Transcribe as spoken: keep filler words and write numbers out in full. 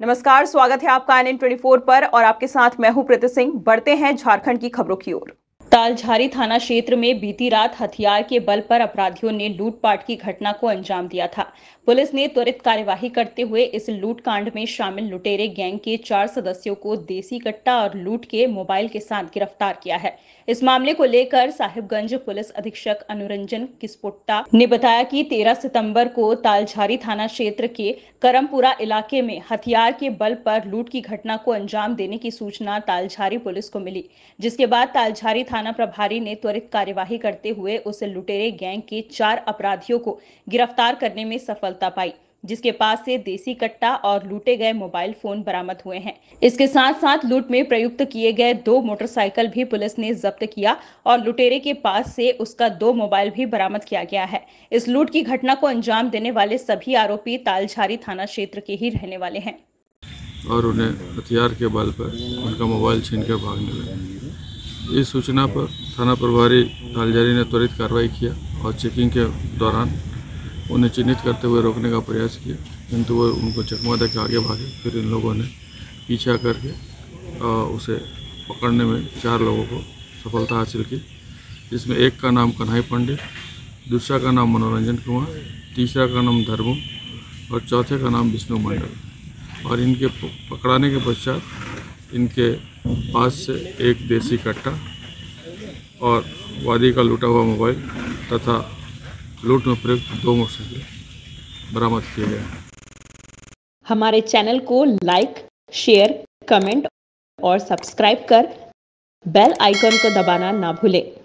नमस्कार, स्वागत है आपका I N N twenty four पर और आपके साथ मैं हूं प्रीति सिंह। बढ़ते हैं झारखंड की खबरों की ओर। तालझारी थाना क्षेत्र में बीती रात हथियार के बल पर अपराधियों ने लूटपाट की घटना को अंजाम दिया था। पुलिस ने त्वरित कार्यवाही करते हुए इस लूटकांड में शामिल लुटेरे गैंग के चार सदस्यों को देसी कट्टा और लूट के मोबाइल के साथ गिरफ्तार किया है। इस मामले को लेकर साहिबगंज पुलिस अधीक्षक अनुरंजन किस्पोट्टा ने बताया कि तेरह सितंबर को तालझारी थाना क्षेत्र के करमपुरा इलाके में हथियार के बल पर लूट की घटना को अंजाम देने की सूचना तालझारी पुलिस को मिली, जिसके बाद तालझारी थाना प्रभारी ने त्वरित कार्यवाही करते हुए उस लुटेरे गैंग के चार अपराधियों को गिरफ्तार करने में सफलता पाई, जिसके पास से देसी कट्टा और लूटे गए मोबाइल फोन बरामद हुए हैं। इसके साथ साथ लूट में प्रयुक्त किए गए दो मोटरसाइकिल भी पुलिस ने जब्त किया और लुटेरे के पास से उसका दो मोबाइल भी बरामद किया गया है। इस लूट की घटना को अंजाम देने वाले सभी आरोपी तालझारी थाना क्षेत्र के ही रहने वाले हैं और उन्हें हथियार के बल पर उनका मोबाइल छीनकर भागने लगे। इस सूचना पर थाना प्रभारी तालझारी ने त्वरित कार्रवाई किया और चेकिंग के दौरान उन्हें चिन्हित करते हुए रोकने का प्रयास किया, किंतु वो उनको चकमा देकर आगे भागे। फिर इन लोगों ने पीछा करके उसे पकड़ने में चार लोगों को सफलता हासिल की, जिसमें एक का नाम कन्हई पंडित, दूसरा का नाम मनोरंजन कुमार, तीसरा का नाम धर्मू और चौथे का नाम विष्णु मंडल। और इनके पकड़ाने के पश्चात इनके पास से एक देसी कट्टा और वादी का लूटा हुआ मोबाइल तथा लूट में प्रयुक्त दो मोटरसाइकिल बरामद किए गए। हमारे चैनल को लाइक, शेयर, कमेंट और सब्सक्राइब कर बेल आइकन को दबाना ना भूलें।